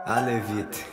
A Levite.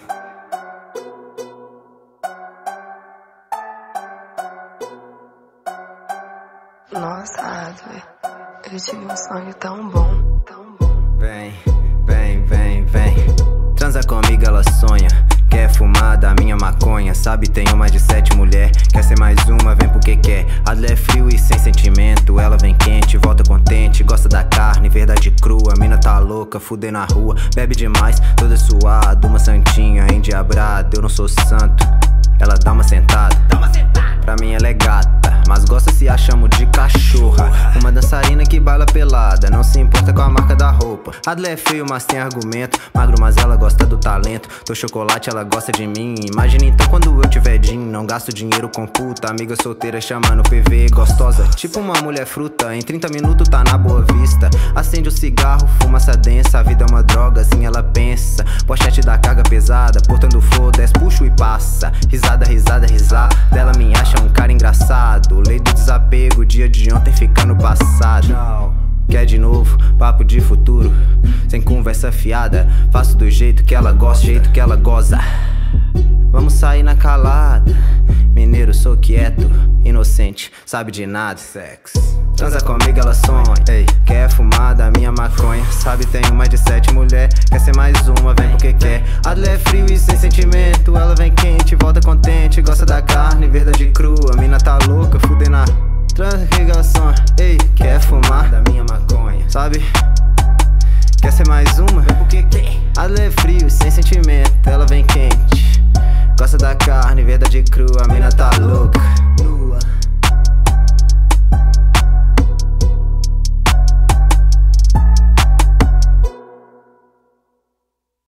Nossa, Adler, eu tive um sonho tão bom, tão bom. Vem, vem, vem, vem. Transa comigo, ela sonha. Quer fumar da minha maconha. Sabe, tenho mais de 7 mulher. Quer ser mais uma, vem porque quer. Adler é frio e sem sentimento. Ela vem quente, volta contente. Gosta da carne, verdade crua. Mina tá louca, fuder na rua. Bebe demais, toda suada. Uma santinha, endiabrada. Eu não sou santo. Ela dá uma sentada. Pra mim ela é gata, mas gosta se achamos de cachorra. Uma dançarina que baila pelada, não se importa com a marca da roupa. Adler é feio, mas tem argumento. Magro, mas ela gosta do talento. Tô chocolate, ela gosta de mim. Imagina então quando eu tiver din. Não gasto dinheiro com puta. Amiga solteira chamando PV. Gostosa, tipo uma mulher fruta. Em 30 minutos tá na Boa Vista. Acende o cigarro, fumaça densa. A vida é uma droga, assim ela pensa. Pochete da carga pesada, portando flor, desce, puxo e passa. Risada, risada, risada. Dela me acha um cara engraçado. Lei do desapego, dia de ontem fica no passado. Quer de novo, papo de futuro, sem conversa fiada. Faço do jeito que ela gosta, jeito que ela goza. Vamos sair na calada. Mineiro, sou quieto, inocente, sabe de nada. Sexo. Transa comigo, ela sonha. Ei, quer fumar da minha maconha. Sabe, tenho mais de 7 mulher. Quer ser mais uma, vem porque quer. Adler é frio e sem sentimento. Ela vem quente, volta contente. Gosta da carne, verdade crua. Mina tá louca, fuder na transa comigo, ela sonha. Ei, quer fumar da minha maconha. Sabe, quer ser mais uma, vem porque quer. Adler é frio e sem sentimento. Ela vem quente, gosta da carne, verdade crua. A mina tá louca, nua.